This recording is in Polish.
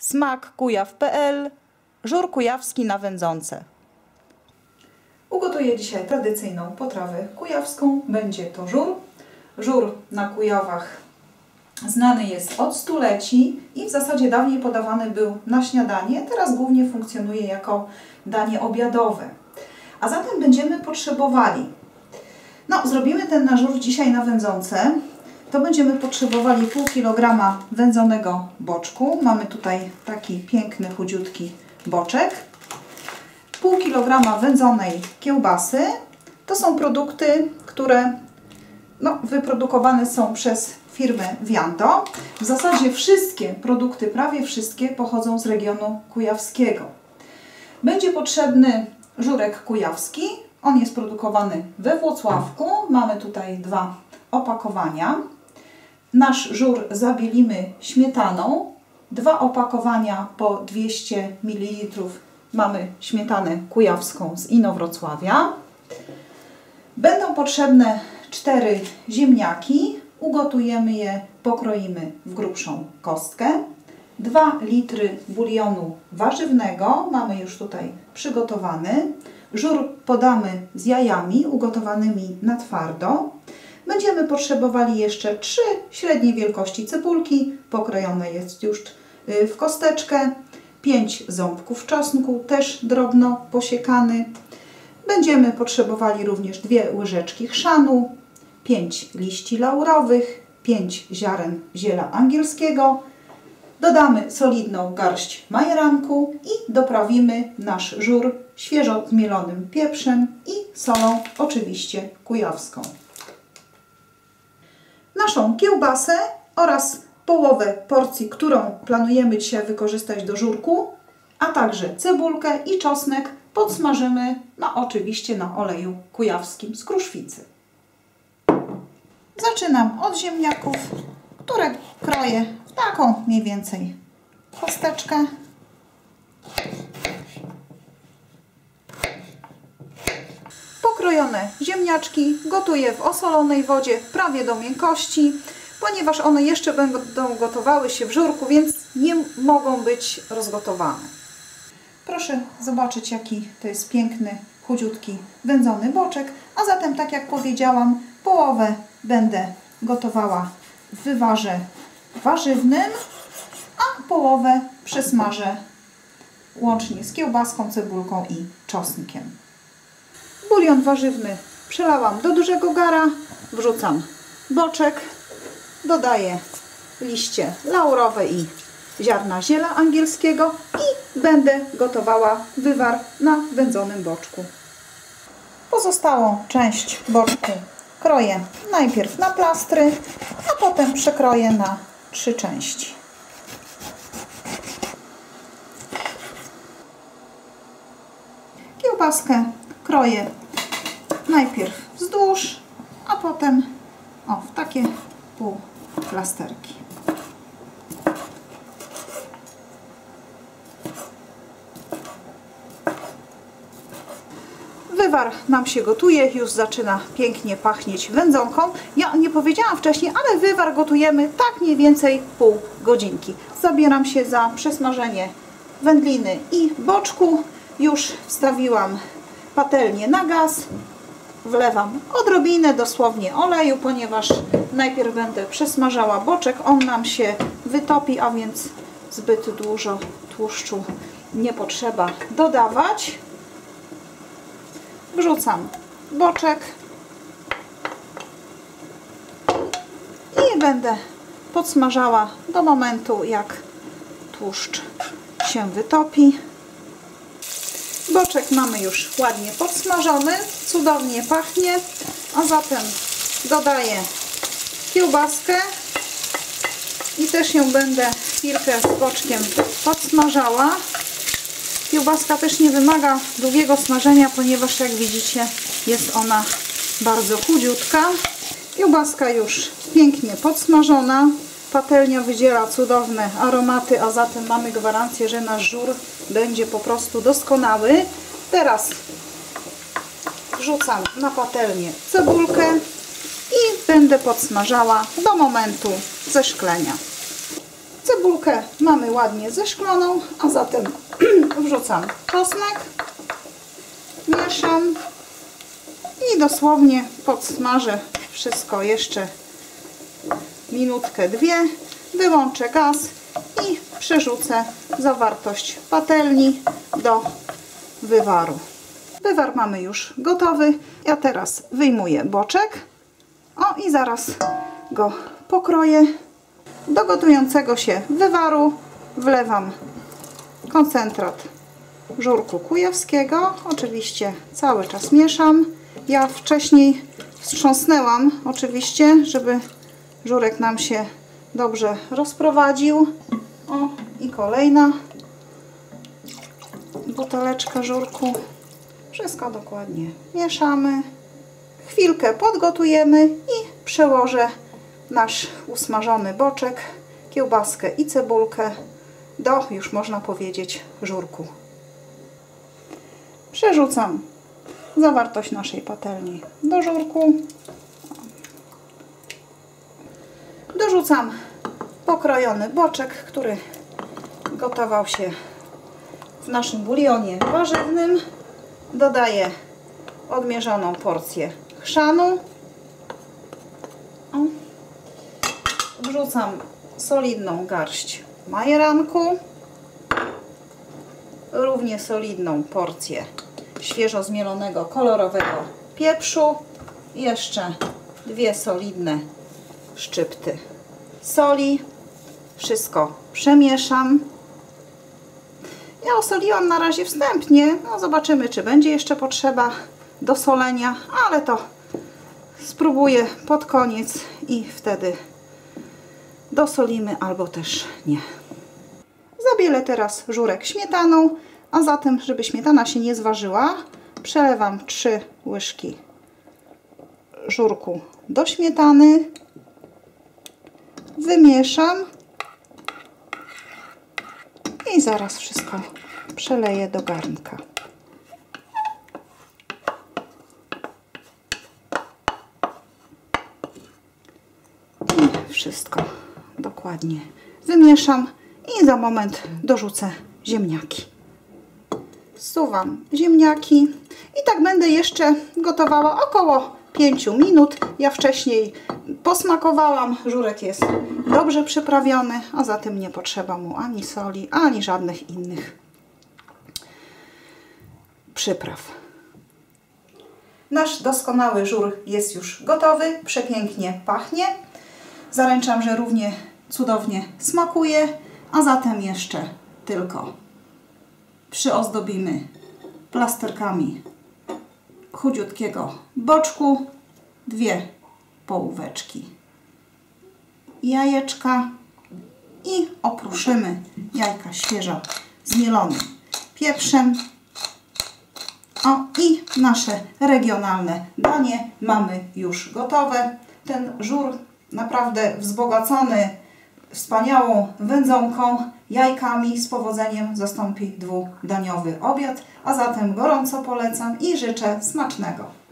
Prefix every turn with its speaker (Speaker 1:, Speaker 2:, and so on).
Speaker 1: smakkujaw.pl, żur kujawski na wędzonce. Ugotuję dzisiaj tradycyjną potrawę kujawską. Będzie to żur. Żur na Kujawach znany jest od stuleci i w zasadzie dawniej podawany był na śniadanie. Teraz głównie funkcjonuje jako danie obiadowe. A zatem będziemy potrzebowali, zrobimy ten na żur dzisiaj na wędzonce. To będziemy potrzebowali pół kilograma wędzonego boczku. Mamy tutaj taki piękny, chudziutki boczek. Pół kilograma wędzonej kiełbasy. To są produkty, które wyprodukowane są przez firmę Viando. W zasadzie wszystkie produkty, prawie wszystkie, pochodzą z regionu kujawskiego. Będzie potrzebny żurek kujawski. On jest produkowany we Włocławku. Mamy tutaj 2 opakowania. Nasz żur zabielimy śmietaną. 2 opakowania po 200 ml mamy śmietanę kujawską z Inowrocławia. Będą potrzebne 4 ziemniaki. Ugotujemy je, pokroimy w grubszą kostkę. 2 litry bulionu warzywnego. Mamy już tutaj przygotowany. Żur podamy z jajami ugotowanymi na twardo. Będziemy potrzebowali jeszcze 3 średniej wielkości cebulki. Pokrojone jest już w kosteczkę. 5 ząbków czosnku, też drobno posiekany. Będziemy potrzebowali również 2 łyżeczki chrzanu, 5 liści laurowych, 5 ziaren ziela angielskiego. Dodamy solidną garść majeranku i doprawimy nasz żur świeżo zmielonym pieprzem i solą, oczywiście kujawską. Naszą kiełbasę oraz połowę porcji, którą planujemy dzisiaj wykorzystać do żurku, a także cebulkę i czosnek podsmażymy oczywiście na oleju kujawskim z kruszwicy. Zaczynam od ziemniaków, które kroję w taką mniej więcej kosteczkę. Pokrojone ziemniaczki gotuję w osolonej wodzie prawie do miękkości, ponieważ one jeszcze będą gotowały się w żurku, więc nie mogą być rozgotowane. Proszę zobaczyć, jaki to jest piękny, chudziutki, wędzony boczek. A zatem, tak jak powiedziałam, połowę będę gotowała w wywarze warzywnym, a połowę przesmażę łącznie z kiełbaską, cebulką i czosnkiem. Bulion warzywny przelałam do dużego gara, wrzucam boczek, dodaję liście laurowe i ziarna ziela angielskiego i będę gotowała wywar na wędzonym boczku. Pozostałą część boczku kroję najpierw na plastry, a potem przekroję na 3 części. Kiełbaskę kroję najpierw wzdłuż, a potem w takie półplasterki. Wywar nam się gotuje, już zaczyna pięknie pachnieć wędzonką. Ja nie powiedziałam wcześniej, ale wywar gotujemy tak mniej więcej pół godzinki. Zabieram się za przesmażenie wędliny i boczku. Już wstawiłam patelnię na gaz. Wlewam odrobinę dosłownie oleju, ponieważ najpierw będę przesmażała boczek. On nam się wytopi, a więc zbyt dużo tłuszczu nie potrzeba dodawać. Wrzucam boczek i będę podsmażała do momentu, jak tłuszcz się wytopi. Boczek mamy już ładnie podsmażony, cudownie pachnie, a zatem dodaję kiełbaskę i też ją będę chwilkę z boczkiem podsmażała. Kiełbaska też nie wymaga długiego smażenia, ponieważ jak widzicie jest ona bardzo chudziutka. Kiełbaska już pięknie podsmażona. Patelnia wydziela cudowne aromaty, a zatem mamy gwarancję, że nasz żur będzie po prostu doskonały. Teraz wrzucam na patelnię cebulkę i będę podsmażała do momentu zeszklenia. Cebulkę mamy ładnie zeszkloną, a zatem wrzucam czosnek, mieszam i dosłownie podsmażę wszystko jeszcze minutkę, dwie. Wyłączę gaz i przerzucę zawartość patelni do wywaru. Wywar mamy już gotowy. Ja teraz wyjmuję boczek. O, i zaraz go pokroję. Do gotującego się wywaru wlewam koncentrat żurku kujawskiego. Oczywiście cały czas mieszam. Ja wcześniej wstrząsnęłam oczywiście, żeby żurek nam się dobrze rozprowadził. O, i kolejna buteleczka żurku. Wszystko dokładnie mieszamy. Chwilkę podgotujemy i przełożę nasz usmażony boczek, kiełbaskę i cebulkę do, już można powiedzieć, żurku. Przerzucam zawartość naszej patelni do żurku. Dorzucam pokrojony boczek, który gotował się w naszym bulionie warzywnym. Dodaję odmierzoną porcję chrzanu. Wrzucam solidną garść majeranku. Równie solidną porcję świeżo zmielonego kolorowego pieprzu. Jeszcze 2 solidne szczypty soli. Wszystko przemieszam. Ja osoliłam na razie wstępnie. No zobaczymy, czy będzie jeszcze potrzeba dosolenia, ale to spróbuję pod koniec i wtedy dosolimy albo też nie. Zabielę teraz żurek śmietaną, a zatem, żeby śmietana się nie zważyła, przelewam 3 łyżki żurku do śmietany. Wymieszam i zaraz wszystko przeleję do garnka. I wszystko dokładnie wymieszam i za moment dorzucę ziemniaki. Wsuwam ziemniaki i tak będę jeszcze gotowała około 5 minut. Ja wcześniej posmakowałam, żurek jest dobrze przyprawiony, a zatem nie potrzeba mu ani soli, ani żadnych innych przypraw. Nasz doskonały żur jest już gotowy, przepięknie pachnie. Zaręczam, że równie cudownie smakuje, a zatem jeszcze tylko przyozdobimy plasterkami chudziutkiego boczku, 2 połóweczki jajeczka i opruszymy jajka świeżo zmielonym pieprzem. O, i nasze regionalne danie mamy już gotowe. Ten żur naprawdę wzbogacony wspaniałą wędzonką, jajkami z powodzeniem zastąpi 2-daniowy obiad, a zatem gorąco polecam i życzę smacznego.